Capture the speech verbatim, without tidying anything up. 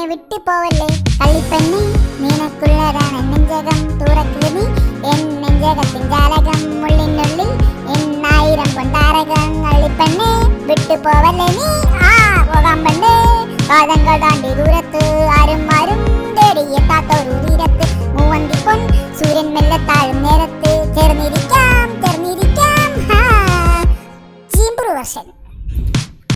വിട്ടു പോവല്ലേ കള്ളിപ്പെണ്ണി നിനക്കുള്ളതാണ് നെഞ്ചകം തുറക്കുക നീ എൻ നെഞ്ചകത്തിൻ ജാലകം ഉള്ളിനുള്ളിൽ എന്നായിരം കൊണ്ടാരകം കള്ളിപ്പെണ്ണി വിട്ടു പോവല്ലേ നീ ആ പോകാൻ പണ്ടേ കാതങ്ങൾ താണ്ടി ദൂരത്ത് ആരും ആരും തേടിയെത്താത്തൊരു തീരത്ത് മൂവന്തി പൊൻ സൂര്യൻ മെല്ലെ